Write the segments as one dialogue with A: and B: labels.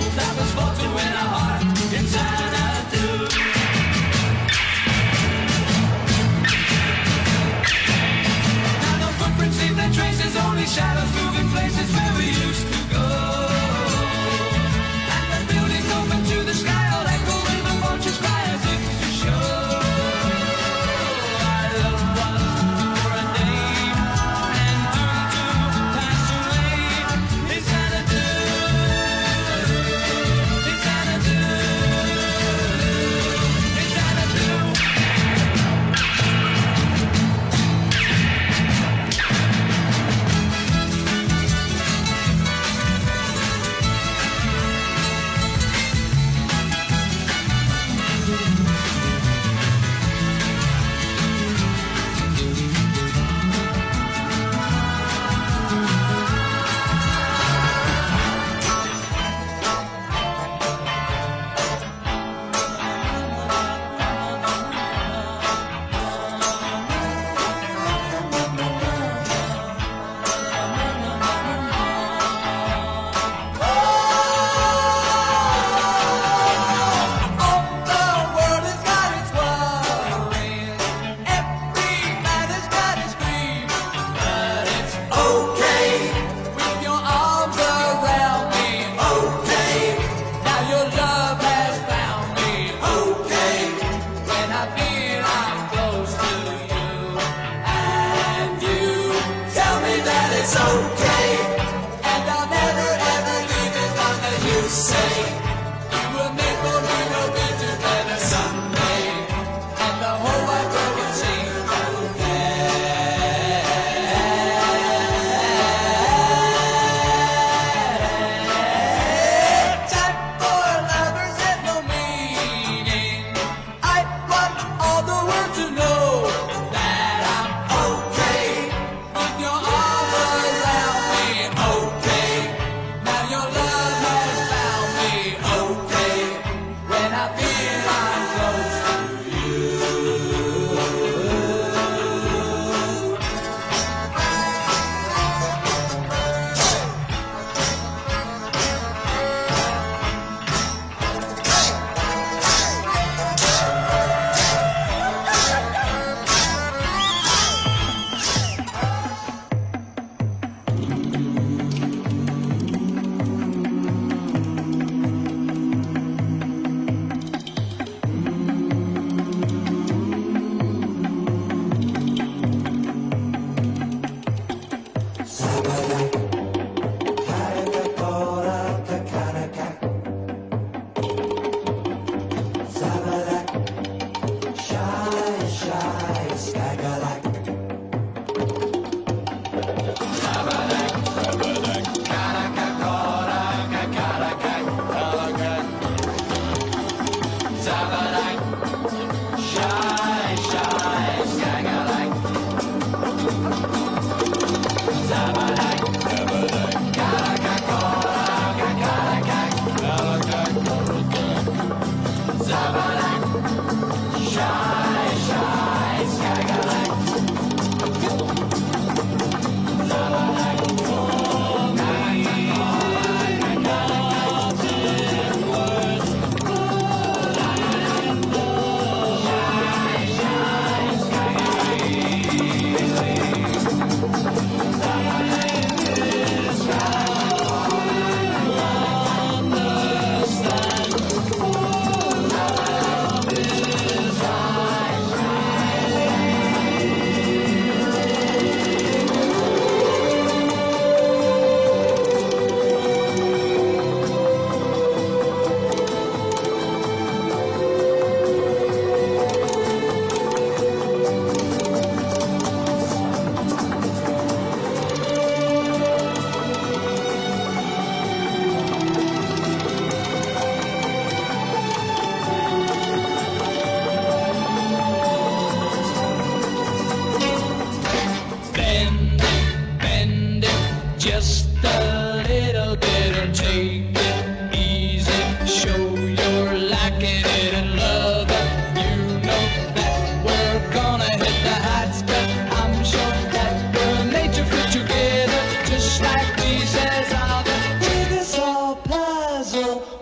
A: Lovers fall to win a heart in Xanadu. Now no footprints leave their traces, only shadows moving places where we used to go. And the buildings open to the sky, all echo when the vultures cry as if to show our love was for a day and doomed to pass away. In Xanadu, in Xanadu, in Xanadu. It's okay, and I'll never ever leave as long as you say you will make or we will be together someday, and the whole wide world will sing time for lovers has no meaning. I want all the world to know that I'm okay with your arms around me. Okay, now your love has found me.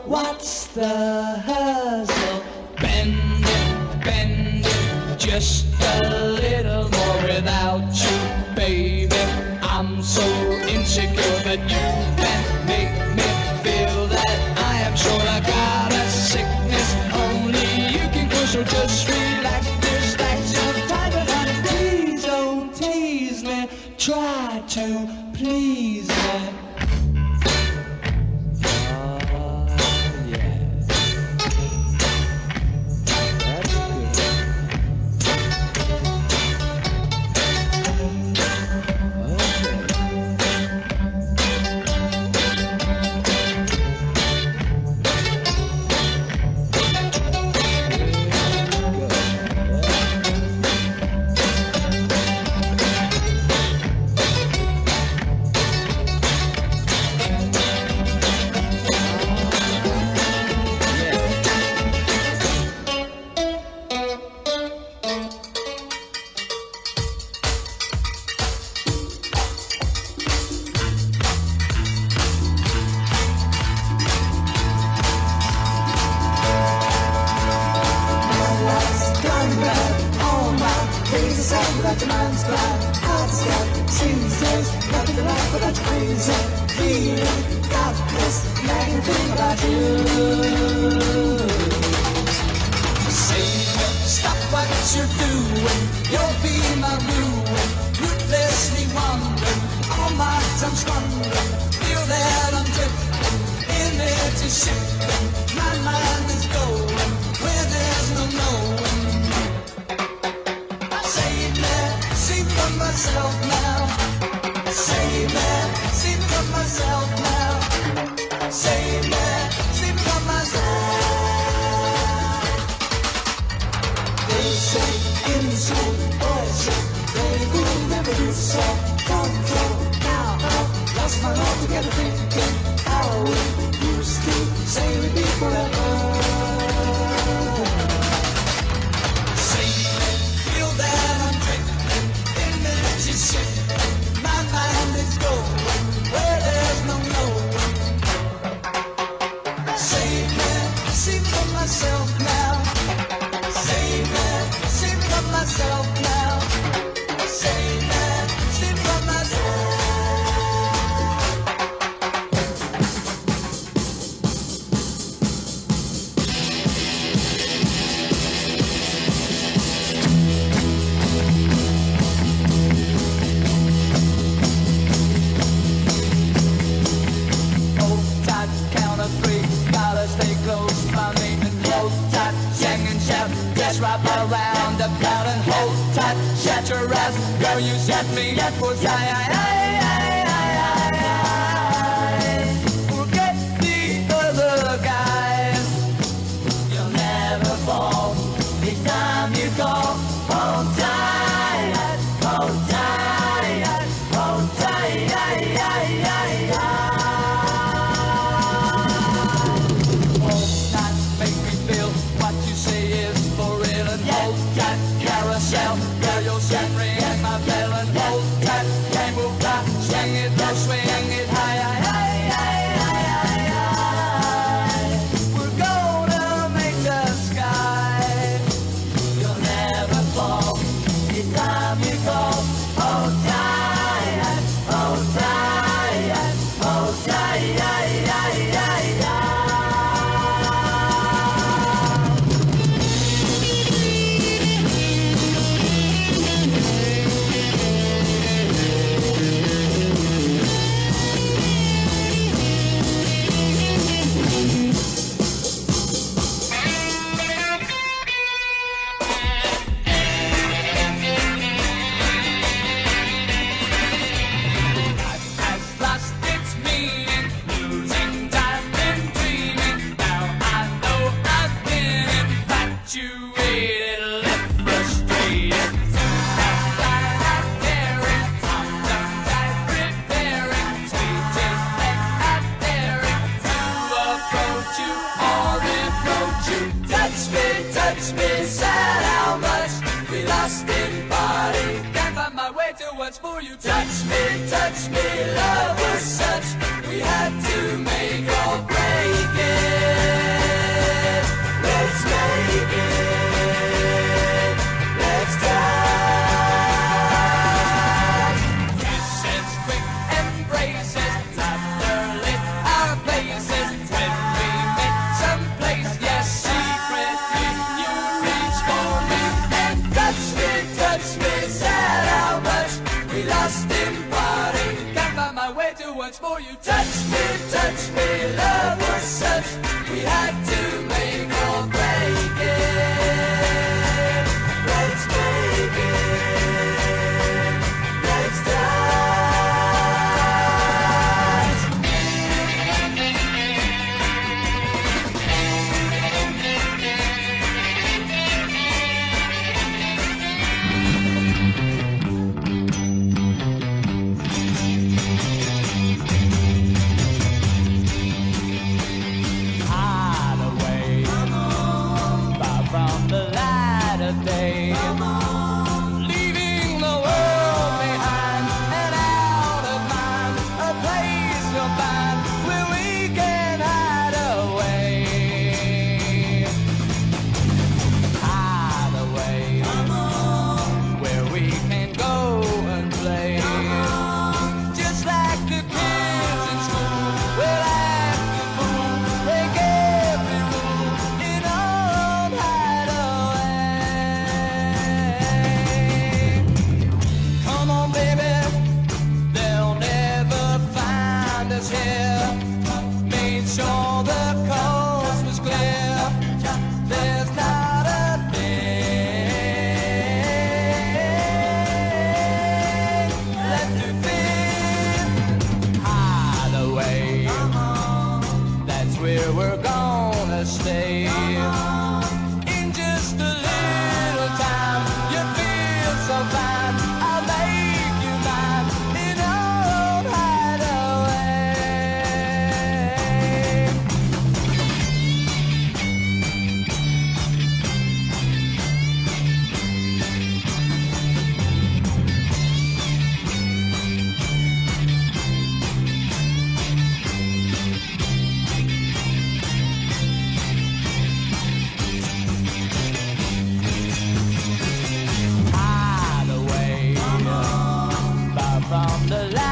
A: what's the hustle? Bend it, just a little more without you, baby. I'm so insecure, but you can make me feel that I am sure I got a sickness only you can cure. So just relax your time, but honey, please don't tease me. Try to please me.
B: Without your mind's glad, heart's got seasons, nothing to laugh without your crazy feeling. Got this nagging thing about you.
A: Say, stop what you're doing, you'll be my ruin. Ruthlessly wandering, all my time's wandering. Feel that I'm drifting, energy shifting. My mind is going where there's no knowing. Myself now, save me, save from myself now, save me, save from myself. They say inside voices, they will never do so. Control now, I've lost my mind together thinking how we used to say we'd be forever. My mind is going where there's no knowing. Save me, save from myself now. Save me, save from myself now. Save me, save from myself. Wrap around about and hold tight, shut your eyes, girl, you set me up for forget the other guys, you'll never fall, this time you go, hold tight, hold tight, hold tight, hold tight, make me feel what you say is carousel, girl, you'll send ring at my bell and hold tight, can't move fly, swing it low, swing it high, high, high, high, high, high. We're gonna make the sky, you'll never fall, this time you go, hold tight, hold tight, hold tight, high, high, high, high. Touch me, sad how much we lost in body. Can't find my way to what's for you. Touch me, love was such we had to make or break it. you touch me, love was such, we had to make or break it. Let's make it. Let's touch. Hide away, far from the light of day, leaving the world behind and out of mind, a place you'll find where we can hide away. Hide away, where we can go and play, just like the kids in school. We'll act the fool, break every rule in our own hideaway. Come on, baby, they'll never find us here. Made sure the coast was clear. There's not a thing left to fear. Hide away, that's where we're gonna stay. In just a little time, you feel so fine. I'll make you mine in our own hideaway. Hide away, far from the light.